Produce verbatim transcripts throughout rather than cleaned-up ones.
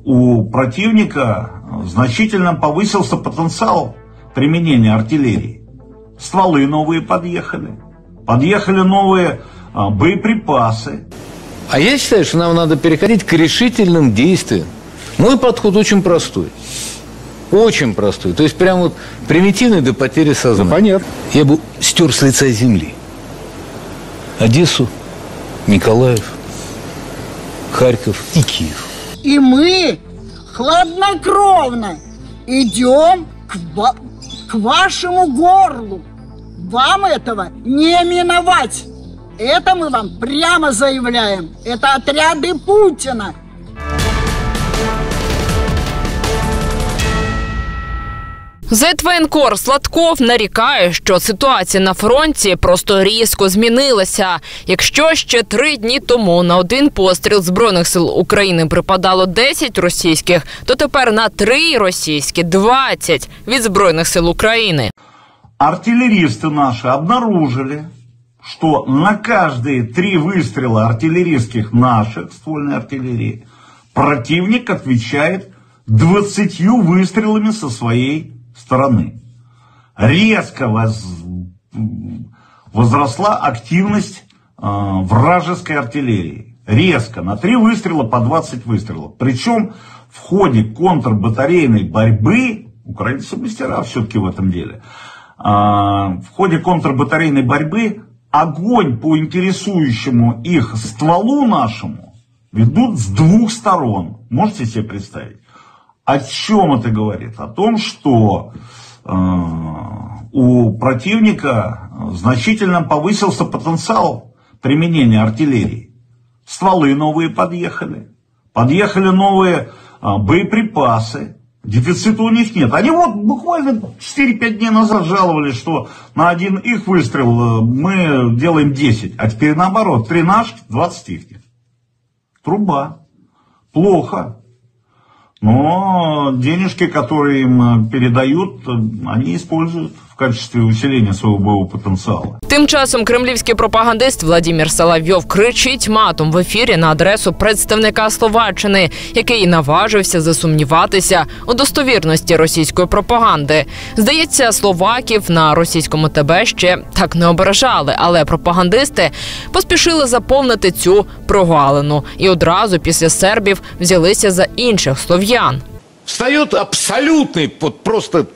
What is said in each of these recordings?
у противника значительно повысился потенциал применения артиллерии. Стволы новые подъехали, подъехали новые а, боеприпасы. А я считаю, что нам надо переходить к решительным действиям. Мой подход очень простой. Очень простой. То есть прям вот примитивный до потери сознания. Ну, понятно. Я бы стер с лица земли Одессу, Николаев, Харьков и Киев. И мы хладнокровно идем к, ва- к вашему горлу. Вам этого не миновать. Это мы вам прямо заявляем. Это отряды Путина. Зетвоєнкор Сладков нарікає, що ситуація на фронті просто різко змінилася. Якщо ще три дні тому на один постріл Збройних сил України припадало десять російських, то тепер на три російські – двадцять від Збройних сил України. Артиллеристы наши обнаружили, что на каждые три выстрела артиллерийских наших, ствольной артиллерии, противник отвечает двадцатью выстрелами со своей стороны. Резко воз... возросла активность э, вражеской артиллерии. Резко. На три выстрела по двадцать выстрелов. Причем в ходе контрбатарейной борьбы, украинцы мастера все-таки в этом деле, э, в ходе контрбатарейной борьбы огонь по интересующему их стволу нашему ведут с двух сторон. Можете себе представить? О чем это говорит? О том, что э, у противника значительно повысился потенциал применения артиллерии. Стволы новые подъехали, подъехали новые э, боеприпасы. Дефицита у них нет. Они вот буквально четыре-пять дней назад жаловались, что на один их выстрел мы делаем десять. А теперь наоборот, три наших, двадцать их. Труба. Плохо. Но денежки, которые им передают, они используют в качестве усиления своего боевого потенциала. Тим часом кремлівський пропагандист Владимир Соловйов кричить матом в ефірі на адресу представника Словаччини, який наважився засумніватися у достовірності російської пропаганди. Здається, словаків на російському ТБ ще так не ображали, але пропагандисти поспішили заповнити цю прогалину і одразу після сербів взялися за інших слов'ян. Встает абсолютный, вот просто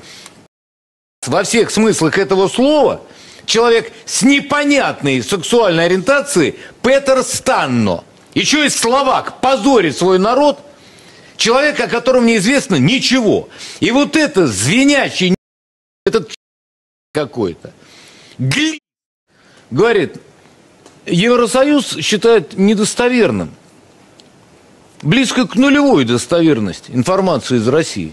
во всех смыслах этого слова, человек с непонятной сексуальной ориентацией Петер Станно. Еще и словак позорит свой народ, человек, о котором неизвестно ничего. И вот это звенящий, этот какой-то, гли... говорит, Евросоюз считает недостоверным, близко к нулевой достоверности информации из России.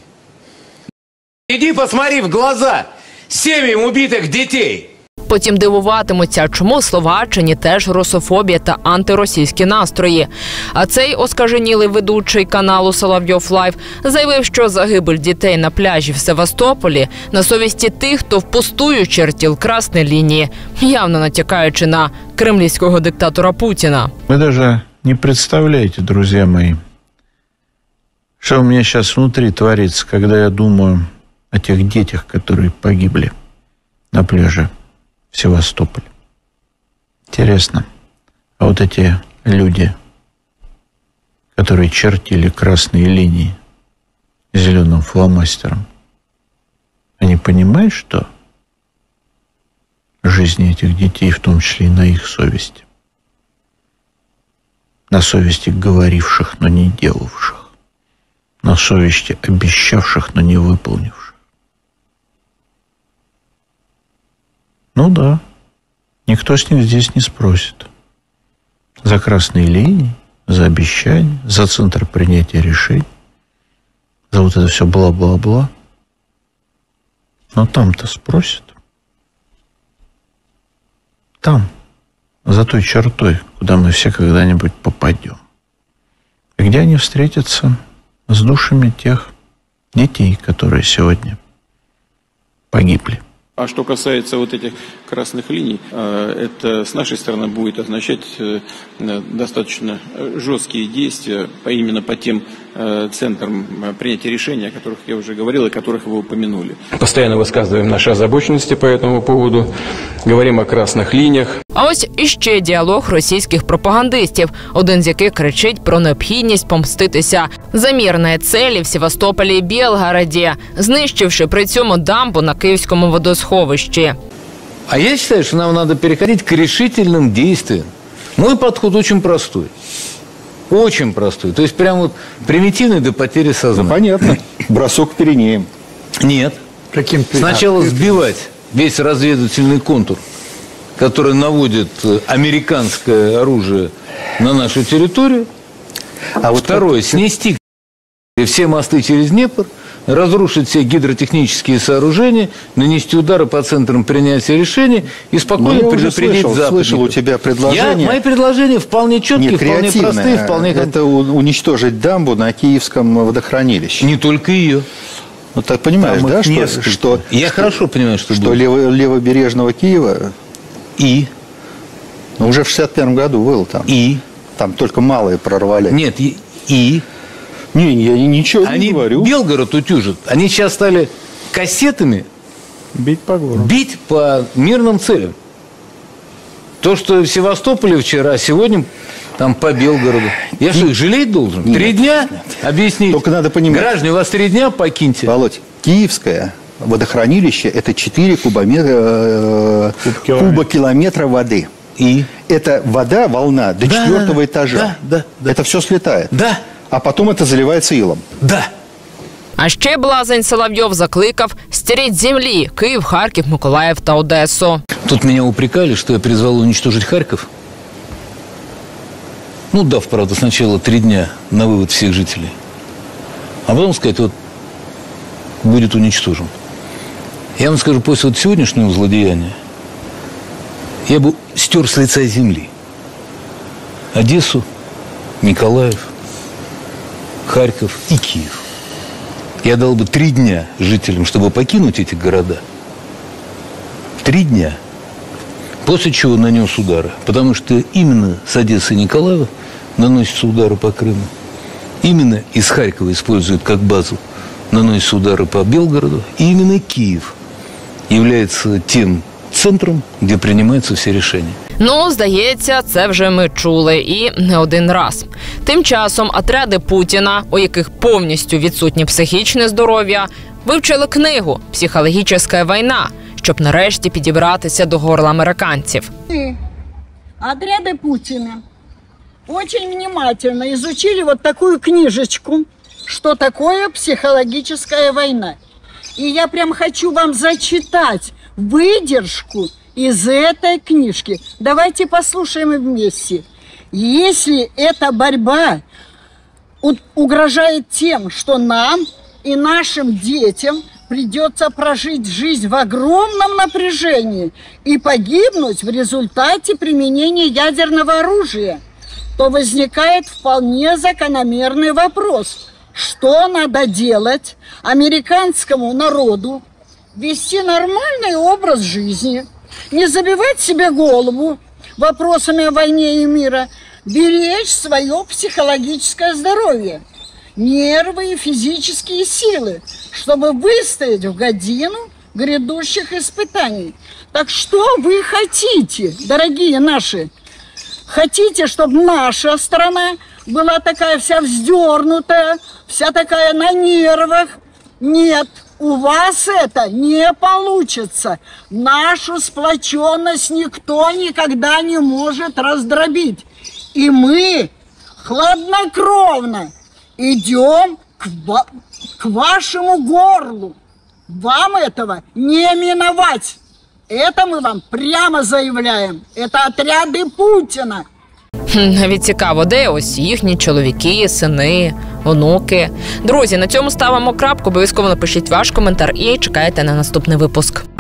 Иди посмотри в глаза семьям убитых детей. Потім дивуватимуться, чому в Словаччині теж русофобія та антиросійські настрої. А цей оскаженілий ведучий каналу Соловйов Лайв заявив, що загибель дітей на пляжі в Севастополі на совісті тих, хто впустую чертил красної лінії, явно натякаючи на кремлівського диктатора Путіна. Ви навіть не представляете, друзья мои, что у меня сейчас внутри творится, когда я думаю о тех детях, которые погибли на пляже в Севастополе. Интересно, а вот эти люди, которые чертили красные линии зеленым фломастером, они понимают, что жизни этих детей, в том числе и на их совести? На совести говоривших, но не делавших. На совести обещавших, но не выполнивших. Ну да, никто с них здесь не спросит. За красные линии, за обещания, за центр принятия решений, за вот это все бла-бла-бла. Но там-то спросят. Там, за той чертой, куда мы все когда-нибудь попадем. И где они встретятся с душами тех детей, которые сегодня погибли. А что касается вот этих красных линий, это с нашей стороны будет означать достаточно жесткие действия именно по тем центром принятия решений, о которых я уже говорил, и о которых вы упомянули. Постоянно высказываем наши озабоченности по этому поводу, говорим о красных линиях. А ось іще діалог російських пропагандистів, один з яких кричить про необхідність помститися за мирні цілі в Севастополі і Белгороді, знищивши при цьому дамбу на Київському водосховищі. А я считаю, что нам надо переходить к решительным действиям. Мой подход очень простой. Очень простой. То есть прям вот примитивный до потери сознания. Ну, понятно. Бросок к Пиренеям. Нет. Каким Сначала сбивать весь разведывательный контур, который наводит американское оружие на нашу территорию. А вот второе, снести все мосты через Днепр, разрушить все гидротехнические сооружения, нанести удары по центрам принятия решений и спокойно ну, предупредить слышал, западников. слышал у тебя предложение. Я, мои предложения вполне четкие, вполне простые, вполне... Это уничтожить дамбу на Киевском водохранилище. Не только ее. Ну, так понимаешь, там да, что, что... Я что, хорошо понимаю, что Что лево, левобережного Киева... И? Ну, уже в шестьдесят первом году был там. И? Там только малые прорвали. Нет, и... и? Не, я ничего Они не говорю. Белгород утюжат. Они сейчас стали кассетами бить по городу. Бить по мирным целям. То, что в Севастополе вчера, сегодня там по Белгороду. Я что, их жалеть должен? Нет, три дня? Нет. Объясните. Только надо понимать. Граждане, у вас три дня, покиньте. Володь, Киевское водохранилище – это четыре кубометра, Куб кубокилометра воды. И? Это вода, волна до да, четвертого да, этажа. Да, да, да. Это все слетает. Да. А потом это заливается илом. Да. А ще блазень Соловйов закликав «Стереть з землі» Київ, Харків, Миколаїв та Одесу. Тут меня упрекали, что я призвал уничтожить Харьков. Ну, дав, правда, сначала три дня на вывод всех жителей. А потом сказать, вот, будет уничтожен. Я вам скажу, после вот сегодняшнего злодеяния я бы стер с лица земли Одессу, Николаев, Харьков и Киев. Я дал бы три дня жителям, чтобы покинуть эти города. Три дня. После чего нанес удары. Потому что именно с Одессы и Николаева наносятся удары по Крыму. Именно из Харькова используют как базу, наносятся удары по Белгороду. И именно Киев является тем центром, где принимаются все рішення. Ну, здається, це вже ми чули і не один раз. Тим часом отряди Путіна, у яких повністю відсутнє психічне здоров'я, вивчили книгу «Психологічна війна», щоб нарешті підібратися до горла американців. Отряды Путина очень внимательно изучили вот такую книжечку, что такое психологическая война. И я прям хочу вам зачитать выдержку из этой книжки. Давайте послушаем вместе. Если эта борьба угрожает тем, что нам и нашим детям придется прожить жизнь в огромном напряжении и погибнуть в результате применения ядерного оружия, то возникает вполне закономерный вопрос. Что надо делать американскому народу? Вести нормальный образ жизни, не забивать себе голову вопросами о войне и мира, беречь свое психологическое здоровье, нервы и физические силы, чтобы выстоять в годину грядущих испытаний. Так что вы хотите, дорогие наши? Хотите, чтобы наша страна была такая вся вздернутая, вся такая на нервах? Нет, у вас это не получится. Нашу сплоченность никто никогда не может раздробить. И мы хладнокровно идем к, ва- к вашему горлу. Вам этого не миновать. Это мы вам прямо заявляем. Это отряди Путіна. Навіть цікаво, де ось їхні чоловіки, сини, онуки. Друзі, на цьому ставимо крапку. Обов'язково напишіть ваш коментар і чекайте на наступний випуск.